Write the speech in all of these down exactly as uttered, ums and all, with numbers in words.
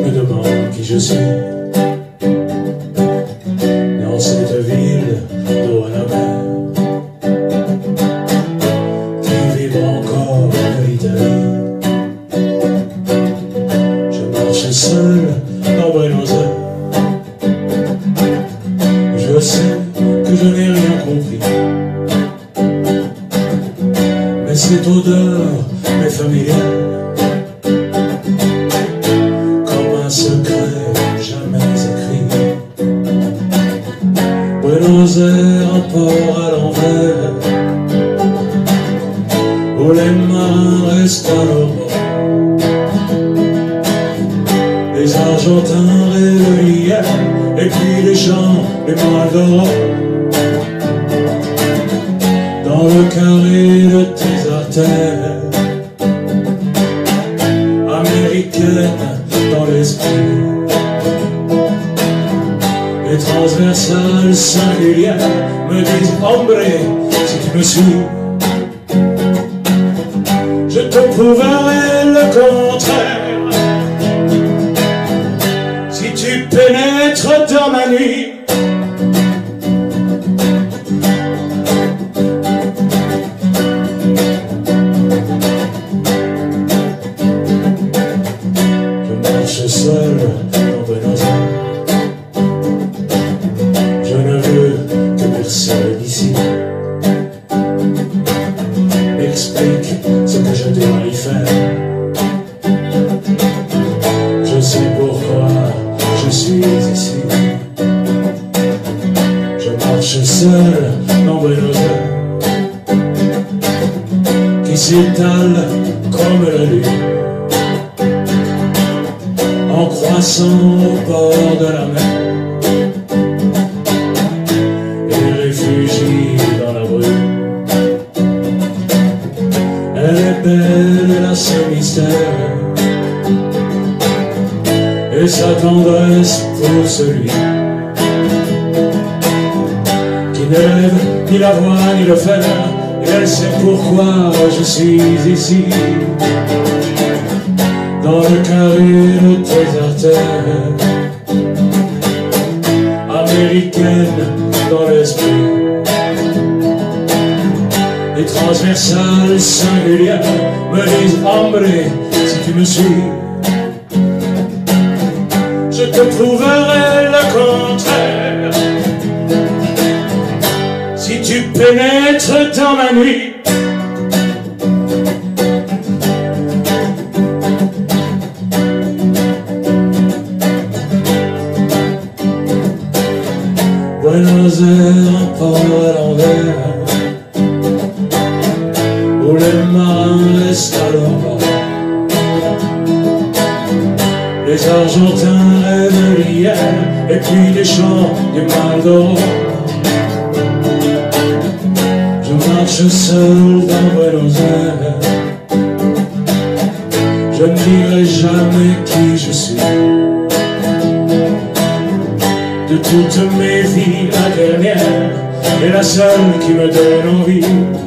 me demande qui je suis dans cette ville d'eau à la mer qui vibre encore de l'Italie. Je marche seul dans Buenos Aires. Je sais que je n'ai rien compris, mais cette odeur m'est familière, comme un secret jamais écrit. Buenos Aires, un port à l'envers, où les marins restent à leur bord. Les Argentins rêvent hier, et puis les gens, les Maldoror. Dans le carré de tes artères, américaine dans l'esprit, les transversales singulières me disent « Hombre, si tu me suis, je te prouverai le contraire. Si tu pénètres dans ma nuit, je seul dans Buenos Aires. Je ne veux que personne ici m'explique ce que je dois y faire. Je sais pourquoi je suis ici. Je marche seul dans Buenos Aires, qui s'étale comme la lune, en croissant au bord de la mer, et réfugie dans la brume. Elle est belle, elle a ce mystère, et sa tendresse pour celui qui ne lève ni la voix ni le fer, et elle sait pourquoi je suis ici. Dans le carré de tes artères, américaine dans l'esprit, les transversales singulières me disent « Hombre, si tu me suis, je te prouverai le contraire. Si tu pénètres dans ma nuit, Buenos Aires, un port à l'envers, où les marins restent à leur bord. Les Argentins rêvent l'hier, et puis les chants du Maldoror. Je marche seul dans Buenos Aires, je ne dirai jamais qui je suis. De toutes mes vies, la dernière est la seule qui me donne envie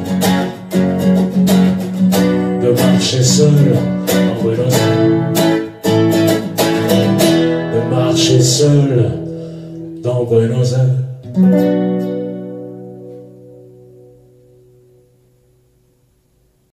de marcher seul en Buenos Aires, de marcher seul dans Buenos Aires.